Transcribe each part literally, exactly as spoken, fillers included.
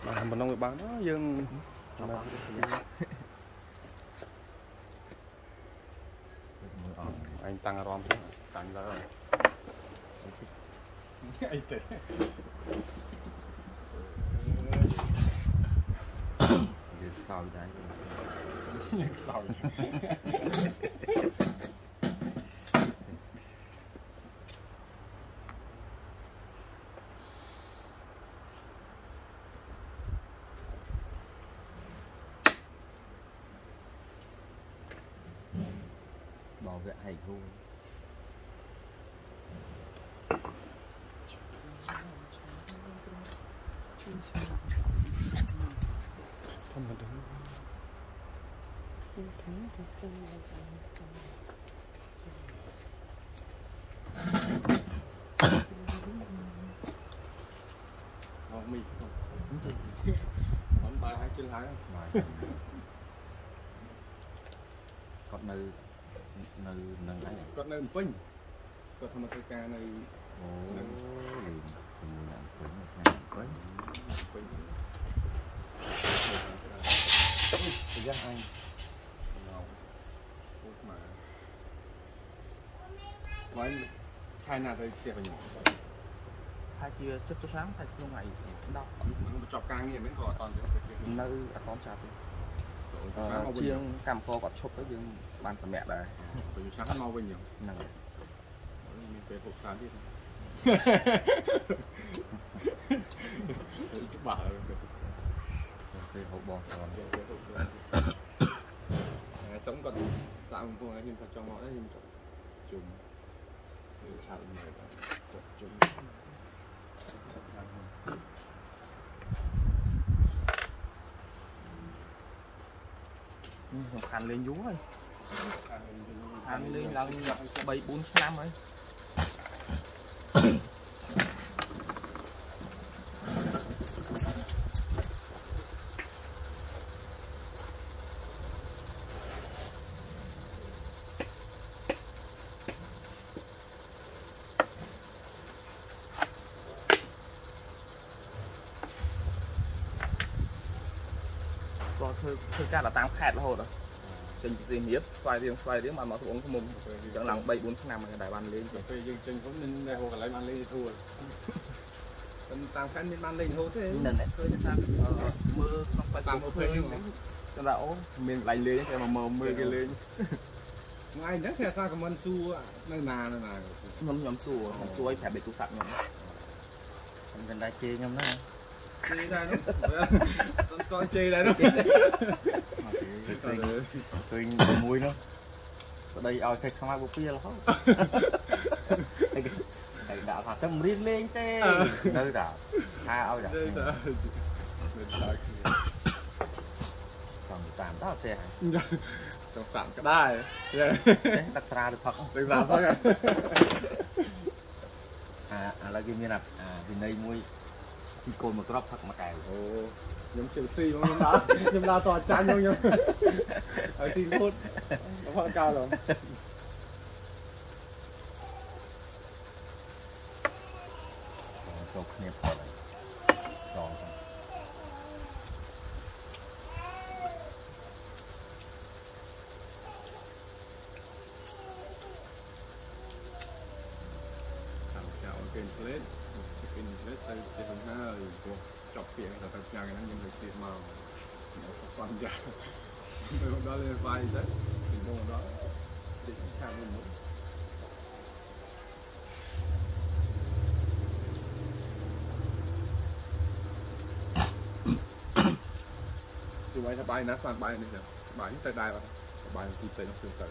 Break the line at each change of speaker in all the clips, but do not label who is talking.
làm mình nông người bán đó dương anh tăng rom tăng ra rồi anh thế
sao đấy
sao
bảo vệ hay thu
không mà đúng không mì không món bài hai chân lái không
còn nơi nơi nơi ấy
còn nơi pin còn thằng cái ca này
ồ liền mình làm pin mà sang pin
pin
thời gian anh
mà mấy khai nào đây tiệm nhỉ
hai chia chấp cho sáng thay lúc ngày đau
không chọc ca nghe mấy cỏ toàn
nơi ở con chặt chiêng cam co còn chụp tới dương ban sầm mẹ đây
từ sáng ăn mau bên nhiều
năng
mình về hộp sáng đi chút bảo
về hộp bò
sống còn sao không là nhưng thật trong họ đấy nhưng chùm chào người chùm
khăn lên vú rồi khăn lên là bảy bốn năm rồi còn thôi thôi ca là tám khẹt là hồ rồi chân gì hiếp xoay riêng xoay riêng mà nó cũng không mồm chẳng lòng bảy bốn năm mà đại ban lên
rồi dương chân cũng nên đây hồ cả lấy ban lên thua còn tám khăn nên ban lên hồ thế
nên đấy thôi sao mưa không phải
tám phơi nhưng
cho đạo miền lạnh lên cho mà mờ mưa kia lên
ngay nhất là sao còn su nơi nào nơi nào
nhóm nhóm su su ấy phải bị tu sạch nhóm gần đây chê nhóm đó
chơi đây đó coi chơi đây đó
tôi mùi nó ở đây ao xe không ai bố pia là không thầy đã phạt tâm riêng lên tê nơi đã hai ao đã còn tạm đó xe
trong sẵn cái đai
đặt ra được thật không
được làm thôi
à là cái như là à vì đây mùi xì cồn một drop thật mà cài
nhóm Chelsea không nhóm đá nhóm đá tòa tranh không nhóm ở xin phút nó phát cao rồi
cho khép vào này rồi
làm chào kênh plate kênh plate đây thì hôm nay cuộc chọc tiền là tập chàng nó nhưng mà tiền màu nó xoắn ra rồi hôm đó lên vai đấy thì hôm đó định sang luôn nữa tụi bay bay nát sang bay này nè bay tay đai vào bay tụi tay nó xương tới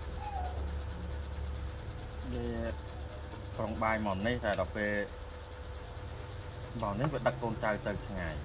còn bài mòn này là đọc về mòn này vẫn đặt con trai từ ngày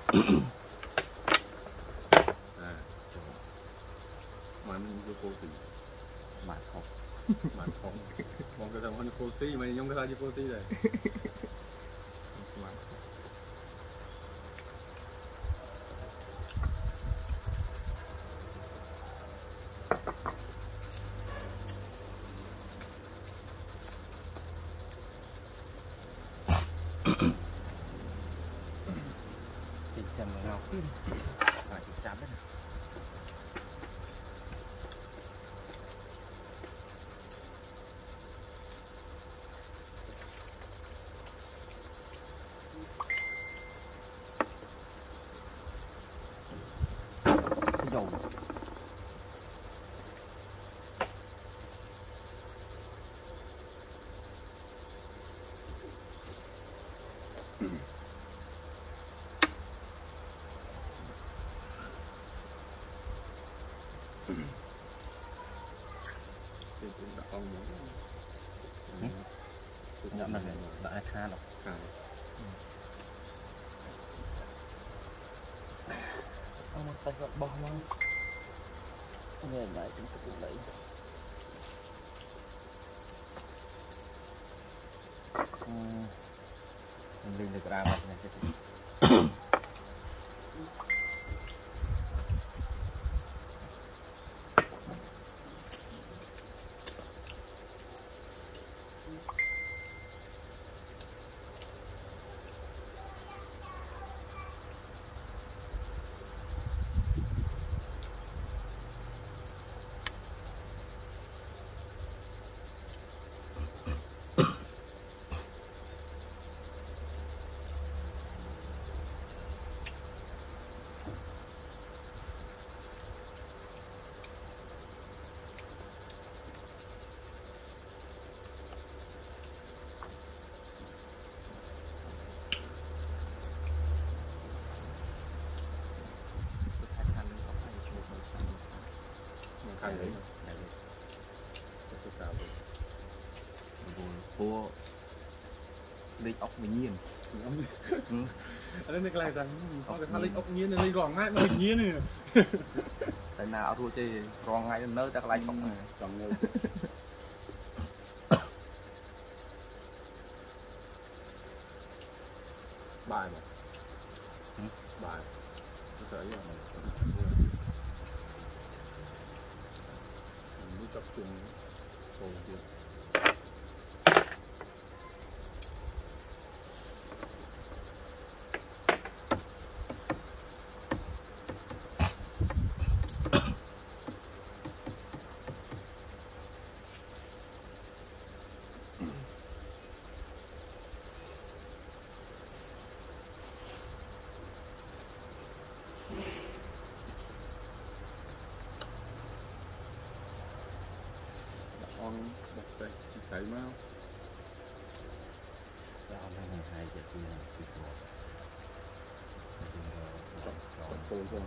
à mà mình vô cô gì
smart không
mà không mong cái thằng con cô xí mà nhung cái sao cô xí này
thì chầm ngọc phải thì chấm đấy dầu
thì cũng đã con muốn
nhận là đã kha rồi
à
ông một tay gọt bò mà nghe lại cũng tự lấy mình lên được ra mặt này cái
khai đấy
của lịch ốc mình nhiên
ở đây cái này rằng có cái thằng lịch ốc nhiên này gọn ngay mà lịch nhiên này
tại nào thua chơi còn ngay nơi ta lại không này
còn người bài mà bài tôi sợ là mình tập trung cầu tiền con bật đây chị thấy mà
đó là hai giờ xưa thì của
bật cồn không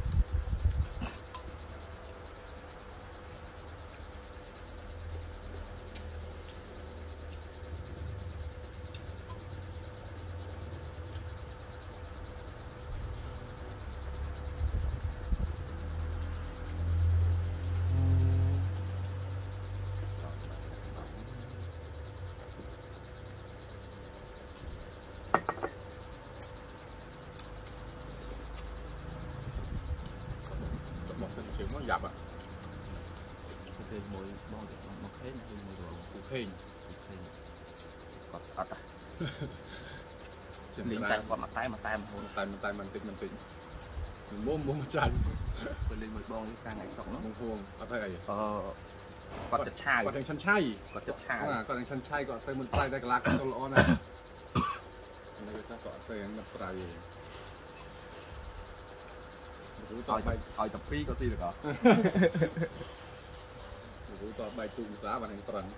nó dập à
cái mùi bao được một hết này mùi đồ
củ khênh
còn sọt à liền chạy qua mặt tay mặt tay mà
một tay một tay mình tính mình tính mình mua mua một chân
mình lên một bông càng ngày sống nó
mông huông có thể
ờ còn chặt chai
còn thành chân chay
còn chặt chai
à còn thành chân chay còn xây một tay đây là cái lỗ này này ta có xây một tay
Ôi, ôi tập phí có gì được hả?
Ủa tao bài chung giá bằng hành trần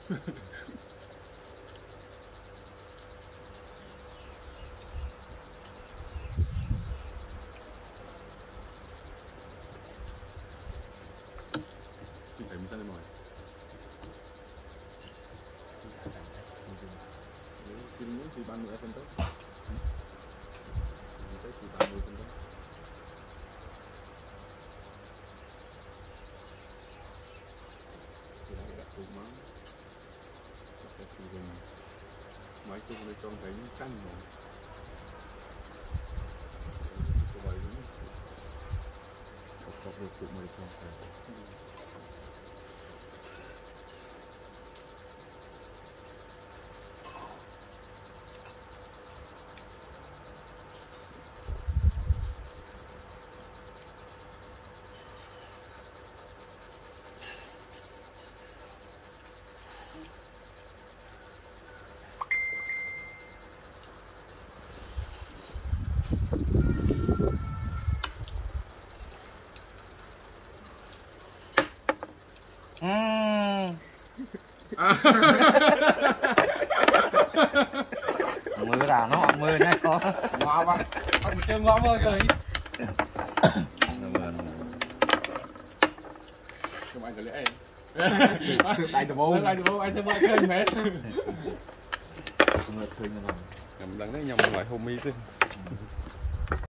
Xin thầy mình sao đây mọi xin muốn thì ba mươi phân tốt tới thì ba mươi phân tốt thì lại đặt cục máu đặt cục gừng máy chung đây con thấy canh rồi có vậy đúng không có được cục mày con thấy
mưa là nó mưa này có
ngon quá ông chơi ngon ơi rồi
không anh có lẽ
đại từ bố
đại từ bố anh thấy mọi người mệt
mưa khơi như này
nhầm lần đấy nhầm ngoài hôm mi chứ